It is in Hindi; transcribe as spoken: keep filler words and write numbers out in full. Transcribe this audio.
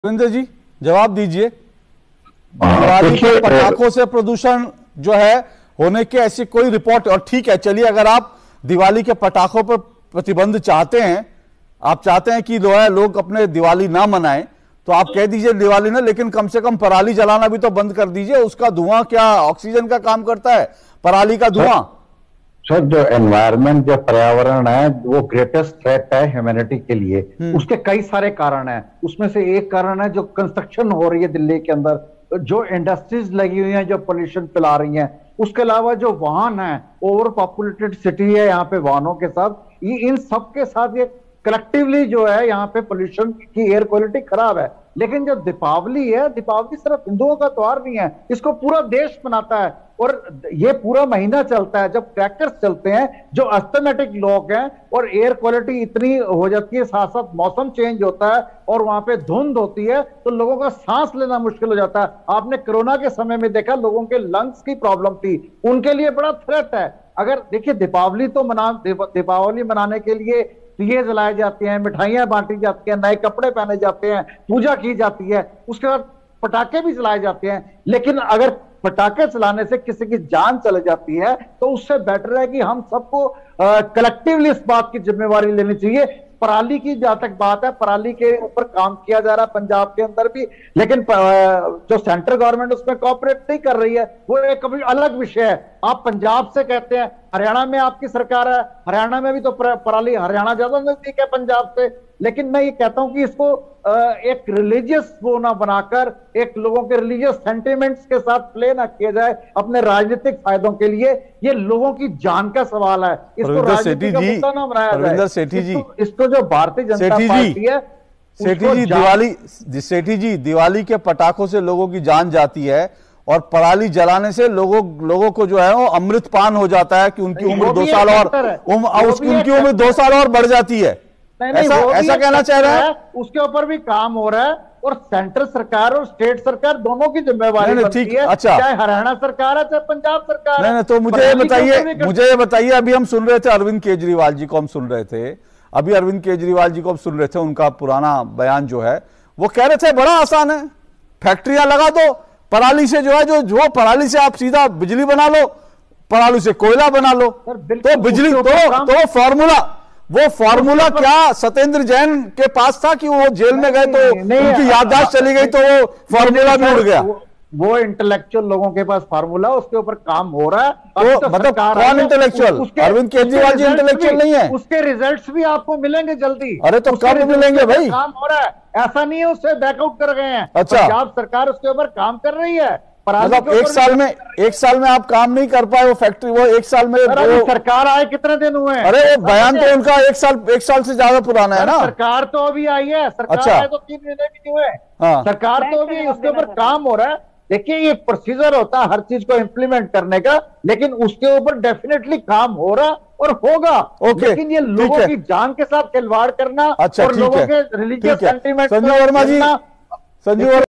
रविंद्र जी जवाब दीजिए। दिवाली के पटाखों से प्रदूषण जो है होने के ऐसी कोई रिपोर्ट, और ठीक है चलिए, अगर आप दिवाली के पटाखों पर प्रतिबंध चाहते हैं, आप चाहते हैं कि जो है लोग अपने दिवाली ना मनाएं, तो आप कह दीजिए दिवाली ना, लेकिन कम से कम पराली जलाना भी तो बंद कर दीजिए। उसका धुआं क्या ऑक्सीजन का काम करता है? पराली का धुआं। सर जो एनवायरनमेंट, जो पर्यावरण है, वो ग्रेटेस्ट थ्रेट है ह्यूमैनिटी के लिए। उसके कई सारे कारण हैं। उसमें से एक कारण है जो कंस्ट्रक्शन हो रही है दिल्ली के अंदर, जो इंडस्ट्रीज लगी हुई हैं जो पोल्यूशन फैला रही हैं। उसके अलावा जो वाहन है, ओवर पॉपुलेटेड सिटी है यहाँ पे वाहनों के साथ, ये इन सब के साथ ये कलेक्टिवली जो है यहाँ पे पोल्यूशन की एयर क्वालिटी खराब है। लेकिन जो दीपावली है, दीपावली सिर्फ हिंदुओं का त्योहार नहीं है, इसको पूरा देश मनाता है और ये पूरा महीना चलता है जब क्रैकर्स चलते हैं। जो अस्थमेटिक लोग हैं और एयर क्वालिटी इतनी हो जाती है, साथ साथ मौसम चेंज होता है और वहां पे धुंध होती है, तो लोगों का सांस लेना मुश्किल हो जाता है। आपने कोरोना के समय में देखा, लोगों के लंग्स की प्रॉब्लम थी, उनके लिए बड़ा थ्रेट है। अगर देखिए दीपावली तो मना दीपावली मनाने के लिए दिए जलाए जाते हैं, मिठाइयां बांटी जाती हैं, नए कपड़े पहने जाते हैं, पूजा की जाती है, उसके बाद पटाखे भी चलाए जाते हैं। लेकिन अगर पटाखे चलाने से किसी की जान चले जाती है तो उससे बेटर है कि हम सबको कलेक्टिवली इस बात की जिम्मेवारी लेनी चाहिए। पराली की जहां तक बात है, पराली के ऊपर काम किया जा रहा है पंजाब के अंदर भी, लेकिन जो सेंट्रल गवर्नमेंट उसमें कोऑपरेट नहीं कर रही है, वो एक अभी अलग विषय है। आप पंजाब से कहते हैं, हरियाणा में आपकी सरकार है, हरियाणा में भी तो पराली, हरियाणा ज्यादा नजदीक है पंजाब से। लेकिन मैं ये कहता हूं कि इसको एक रिलीजियस वो ना बनाकर, एक लोगों के रिलीजियस सेंटिमेंट्स के साथ प्ले ना किया जाए अपने राजनीतिक फायदों के लिए। ये लोगों की जान का सवाल है, इसको राजनीतिक का मुद्दा ना बनाया जाए। सेठी जी, इसको, इसको जो भारतीय जनता पार्टी है, सेठी जी दिवाली सेठी जी दिवाली के पटाखों से लोगों की जान जाती है और पराली जलाने से लोगों लोगों को जो है वो अमृत पान हो जाता है कि उनकी उम्र दो साल और उनकी उम्र दो साल और बढ़ जाती है। नहीं, नहीं, ऐसा, ऐसा कहना चाह रहा है? उसके ऊपर भी काम हो रहा है और सेंट्रल सरकार और स्टेट सरकार दोनों की जिम्मेवारी बनती है। अच्छा, चाहे हरियाणा सरकार है, चाहे पंजाब सरकार है। नहीं, तो मुझे ये बताइए मुझे ये बताइए अभी हम सुन रहे थे अरविंद केजरीवाल जी को, हम सुन रहे थे अभी अरविंद केजरीवाल जी को हम सुन रहे थे, उनका पुराना बयान जो है वो कह रहे थे बड़ा आसान है, फैक्ट्रियां लगा दो, पराली से जो है जो जो पराली से आप सीधा बिजली बना लो, पराली से कोयला बना लो, तो बिजली तो तो फॉर्मूला वो फॉर्मूला क्या सत्येंद्र जैन के पास था कि वो जेल में गए तो उनकी याददाश्त चली गई तो वो फॉर्मूला भी उड़ गया? वो इंटेलेक्चुअल लोगों के पास फार्मूला, उसके ऊपर काम हो रहा है। तो मतलब कौन इंटेलेक्चुअल? अरविंद केजरीवाल जी इंटेलेक्चुअल नहीं है? उसके रिजल्ट्स भी आपको मिलेंगे जल्दी। अरे तो कब मिलेंगे भाई? काम हो रहा है, ऐसा नहीं है उससे बैकआउट कर गए हैं। अच्छा, पंजाब सरकार उसके ऊपर काम कर रही है। मतलब एक साल में एक साल में आप काम नहीं कर पाए, वो फैक्ट्री वो एक साल में वो सरकार आए कितने दिन हुए हैं? अरे वो बयान तो उनका एक साल एक साल से ज्यादा पुराना है ना। सरकार तो अभी आई है, सरकार अच्छा, आए तो तीन महीने भी नहीं हुए। हाँ, सरकार तो अभी उसके ऊपर काम हो रहा है। देखिए ये प्रोसीजर होता है हर चीज को इम्प्लीमेंट करने का, लेकिन उसके ऊपर डेफिनेटली काम हो रहा और होगा। ओके, लेकिन ये लोगों की जान के साथ खिलवाड़ करना अच्छा, और लोगों के रिलीजियस सेंटीमेंट संजीव वर्मा जी संजीव